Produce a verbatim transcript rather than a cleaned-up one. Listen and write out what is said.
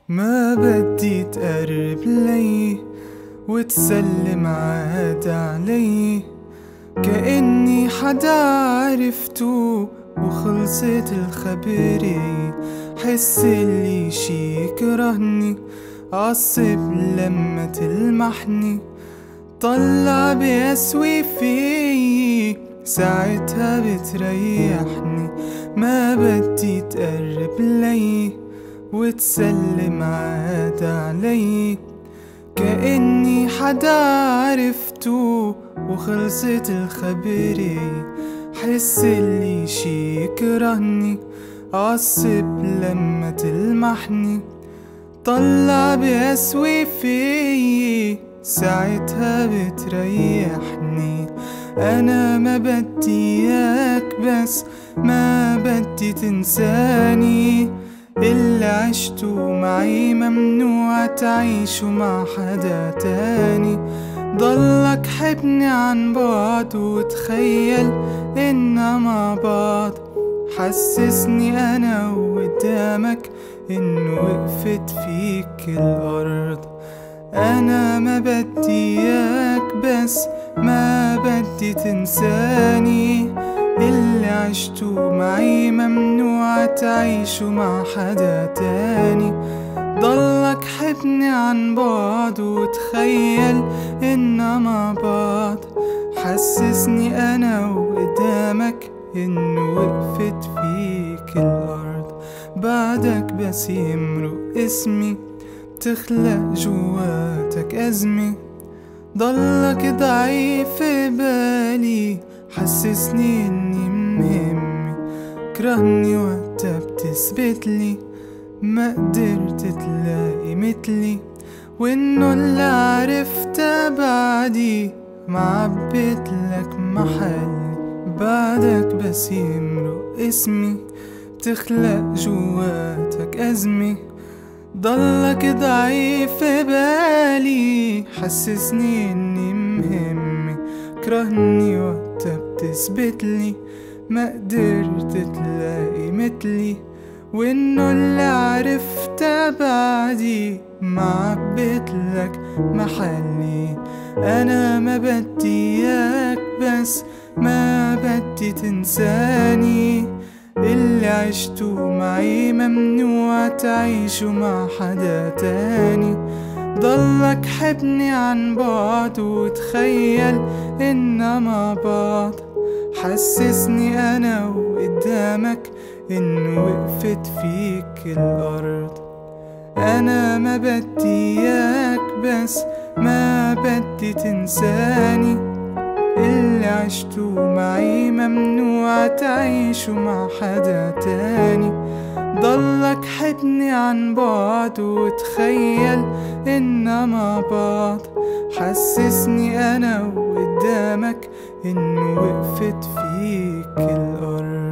ما بدي تقرب لي وتسلم عاد علي، كأني حدا عرفته وخلصت الخبرية. حس اللي شي كرهني، عصب لما تلمحني، طلع بيسوي فيي ساعتها بتريحني. ما بدي تقرب لي وتسلم عاد علي، كأني حدا عرفته وخلصت الخبرية. حس اللي شي كرهني، عصب لما تلمحني، طلع بيسوي فيي ساعتها بتريحني. أنا ما بدي إياك بس ما بدي تنساني، اللي عشتو معي ممنوع تعيشو مع حدا تاني. ضلك حبني عن بعد وتخيل إنا مع بعض، حسسني أنا وقدامك إنو وقفت فيك الأرض. أنا ما بدي إياك بس ما بدي تنساني، اللي عشتو معي ممنوع تعيشو مع حدا تاني. ضلك حبني عن بعد وتخيل إنا مع بعض، حسسني أنا وقدامك إنو وقفت فيك الأرض. بعدك بس يمرق اسمي بتخلق جواتك أزمة، ضلك ضعيف بالي حسسني إني مهمة. كرهني وقتها بتثبتلي ما قدرت تلاقي مثلي، وإنه اللي عرفته بعدي معبتلك محلي. بعدك بس يمرق اسمي بتخلق جواتك أزمة، ضلك ضعيف بالي حسسني إني مهمة. كرهني وقتها بتثبتلي ما قدرت تلاقي مثلي، وإنه اللي عرفته بعدي معبتلك محلي. أنا ما بدي إياك بس ما بدي تنساني، اللي عشتو معي ممنوع تعيشو مع حدا تاني. ضلك حبني عن بعد وتخيل إنا مع بعض، حسسني أنا وقدامك إنو وقفت فيك الأرض. أنا ما بدي إياك بس ما بدي تنساني، اللي عشتو معي ممنوع تعيشو مع حدا تاني. ضلك حبني عن بعد وتخيل إنا مع بعض، حسسني أنا وقدامك إنو وقفت فيك الأرض.